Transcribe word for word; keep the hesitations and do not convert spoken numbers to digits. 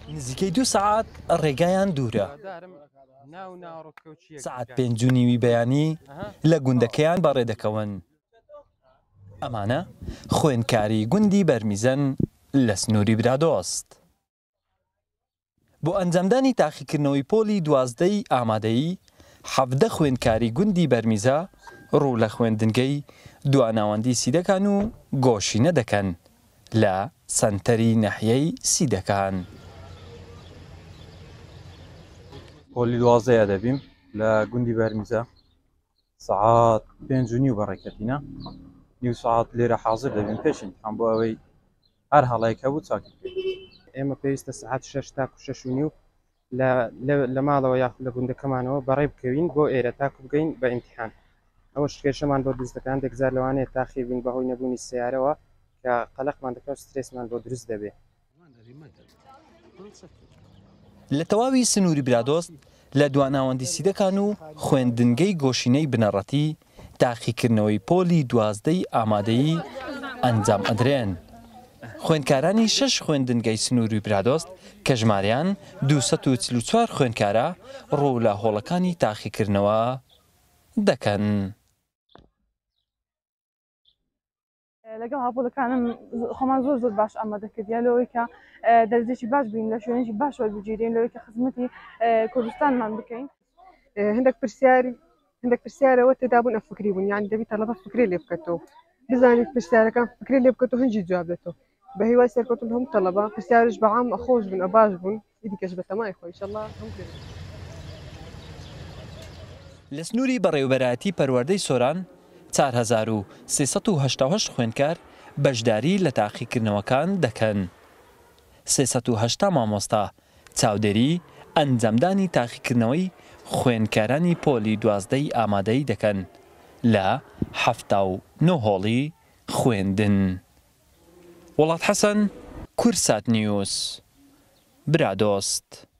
نزیکەی دوو سەعات ڕێگایان دوورە. سەعات پێنج و نیوی بەیانی لە گوندەکەیان بەڕێدەکەون. ئەمانە خوێندکاری گوندی بەرمیزەن لە سنووری برادۆست. بۆ ئەنجامدانی تاقیکردنەوەی پۆلی دوازدەی ئامادەیی حەڤدە خوێندکاری گوندی بەرمیزە ڕوو لە خوێندنگەی دواناوەندی سیدەکان و گۆشینە دەکەن لە سەنتەری نەحیەی سیدەکان. پۆلی دوازدەیە دەبیم لە گوندی بەرمیزە سەعات پێنج و نیو بەڕێکەتینە نیو سەعات لێرە حاضر دەبین پێشین هەم بۆ ئەوەی هەر هەڵەیەک هەبوو چاکی بکەین. ئێمە پێویستە سەعات شەش تاکو شەش و نیو لە ماڵەوە یاخ لە گوندەکەمانەوە بەڕێ بکەوین بۆ ئێرە تاکو بگەین بە ئیمتیحان. ئەوە شکێشەمان بۆ دروست دەکەن دەگزار لەوانەیە تاخیر بین بەهۆی نەبوونی سیارەوە کە قەلەقمان دەکات سترێسمان بۆ دروست دەبێت. لە تەواوی سنووری برادۆست لە دواناوەندی سیدەکان و خوێندنگەی گۆشینەی بنەڕەتی تاقیکردنەوەی پۆلی دوازدەی ئامادەیی ئەنجام ئەدرێن. خوێندکارانی شەش خوێندنگەی سنووری برادۆست کە ژماریان دوو سەد و چل و چوار خوێندکارە ڕوو لە هۆڵەکانی تاقیکردنەوە دەکەن. لەگەڵ هاوپۆلەکانم خۆمان زۆر زۆر باش ئامادەکردیان لەوەی کە دەرەجێکی باش بین لە شوێنێکی باش وەربگیرین لەوەی کە خزمەتی کوردستانمان بکەین. هەندێک پرسیاری هەندێک پرسیارەوە تێدابوون ئەفکری بوون یانی دەبی تەلەبە فکرێ لێ بکەتەوە بزانیت پرسیارەکان فکرێ لێ بکەتەوە هەنجی جواب دێتەوە بە هیوای سەرکەوتن هەموو تەلەبە پرسیارش بەعام ئەخۆش بوون ئەباش بوون ئیدیکەش بە تەمای خۆی ئینشەڵڵا هەموو لە سنووری بەڕێوەبەرایەتی پەروەردەی سۆران چوار هەزار و سێ سەد و هەشتا و هەشت خوێندکار بەشداری لە تاقیکردنەوەکان دەکەن. سێ سەد و هەشتا مامۆستا چاودێری ئەنجامدانی تاقیکردنەوەی خوێندکارانی پۆلی دوازدەی ئامادەیی دەکەن لە هەفتا و نۆ هۆڵی خوێندن. وڵات حەسەن، کورسات نیوز، برادۆست.